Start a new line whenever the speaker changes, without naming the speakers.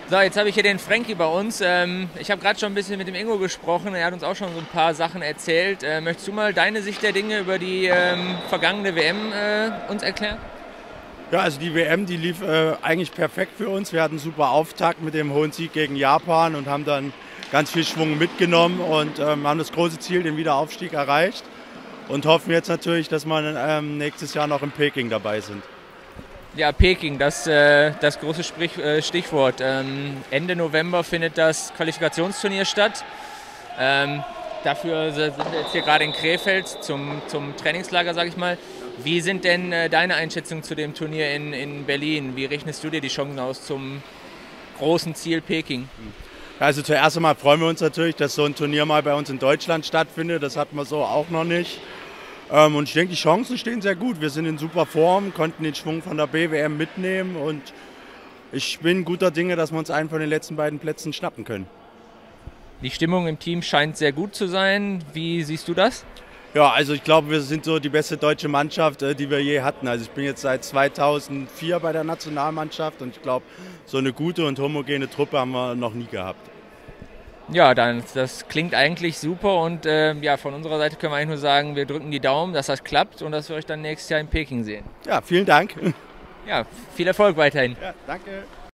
So, jetzt habe ich hier den Frankie bei uns. Ich habe gerade schon ein bisschen mit dem Ingo gesprochen. Er hat uns auch schon so ein paar Sachen erzählt. Möchtest du mal deine Sicht der Dinge über die vergangene WM uns erklären?
Ja, also die WM, die lief eigentlich perfekt für uns. Wir hatten einen super Auftakt mit dem hohen Sieg gegen Japan und haben dann ganz viel Schwung mitgenommen und haben das große Ziel, den Wiederaufstieg, erreicht. Und hoffen jetzt natürlich, dass wir nächstes Jahr noch in Peking dabei sind.
Ja, Peking, das große Stichwort. Ende November findet das Qualifikationsturnier statt. Dafür sind wir jetzt hier gerade in Krefeld zum Trainingslager, sage ich mal. Wie sind denn deine Einschätzungen zu dem Turnier in Berlin? Wie rechnest du dir die Chancen aus zum großen Ziel Peking?
Also zuerst einmal freuen wir uns natürlich, dass so ein Turnier mal bei uns in Deutschland stattfindet. Das hatten wir so auch noch nicht. Und ich denke, die Chancen stehen sehr gut. Wir sind in super Form, konnten den Schwung von der BWM mitnehmen und ich bin guter Dinge, dass wir uns einen von den letzten beiden Plätzen schnappen können.
Die Stimmung im Team scheint sehr gut zu sein. Wie siehst du das?
Ja, also ich glaube, wir sind so die beste deutsche Mannschaft, die wir je hatten. Also ich bin jetzt seit 2004 bei der Nationalmannschaft und ich glaube, so eine gute und homogene Truppe haben wir noch nie gehabt.
Ja, das klingt eigentlich super und ja, von unserer Seite können wir eigentlich nur sagen, wir drücken die Daumen, dass das klappt und dass wir euch dann nächstes Jahr in Peking sehen.
Ja, vielen Dank.
Ja, viel Erfolg weiterhin.
Ja, danke.